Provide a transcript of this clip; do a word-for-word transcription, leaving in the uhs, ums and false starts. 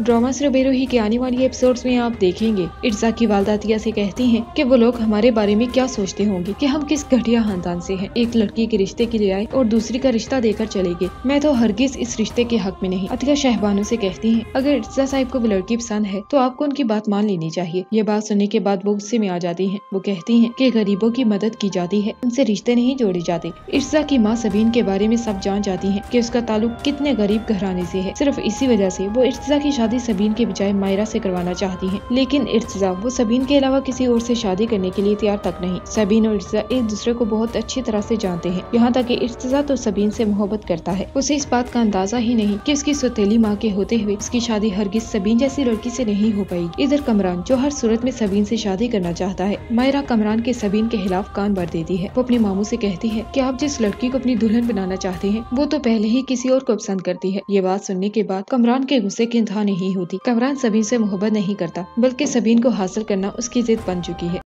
Drama सिर्फ बेरोही के आने वाली एपिसोड्स में आप देखेंगे इर्जा की वालदा तिया से कहती हैं कि वो लोग हमारे बारे में क्या सोचते होंगे कि हम किस घटिया खानदान से हैं। एक लड़की के रिश्ते के लिए आए और दूसरी का रिश्ता देकर चले गए। मैं तो हरगिज इस रिश्ते के हक में नहीं। अतिया शहबानों से कहती हैं अगर इर्जा साहिब को वो लड़की पसंद है तो आपको उनकी बात मान लेनी चाहिए। ये बात सुनने के बाद वो गुस्से में आ जाती है। वो कहती है की गरीबों की मदद की जाती है, उनसे रिश्ते नहीं जोड़े जाते। इर्जा की माँ सबीन के बारे में सब जान जाती है की उसका ताल्लुक कितने गरीब घराने से है। सिर्फ इसी वजह से वो इर्जा की शादी सबीन के बजाय मायरा से करवाना चाहती हैं। लेकिन इर्जा वो सबीन के अलावा किसी और से शादी करने के लिए तैयार तक नहीं। सबीन और इर्जा एक दूसरे को बहुत अच्छी तरह से जानते हैं, यहाँ तक कि इर्जा तो सबीन से मोहब्बत करता है। उसे इस बात का अंदाजा ही नहीं कि उसकी सौतेली माँ के होते हुए उसकी शादी हरगिज सबीन जैसी लड़की से नहीं हो पाएगी। इधर कमरान जो हर सूरत में सबीन से शादी करना चाहता है। मायरा कमरान के सबीन के खिलाफ कान भर देती है। वो अपने मामू से कहती है कि आप जिस लड़की को अपनी दुल्हन बनाना चाहते हैं वो तो पहले ही किसी और को पसंद करती है। ये बात सुनने के बाद कमरान के गुस्से की इंतहा नहीं होती। कमरान सबीन से मोहब्बत नहीं करता बल्कि सबीन को हासिल करना उसकी जिद बन चुकी है।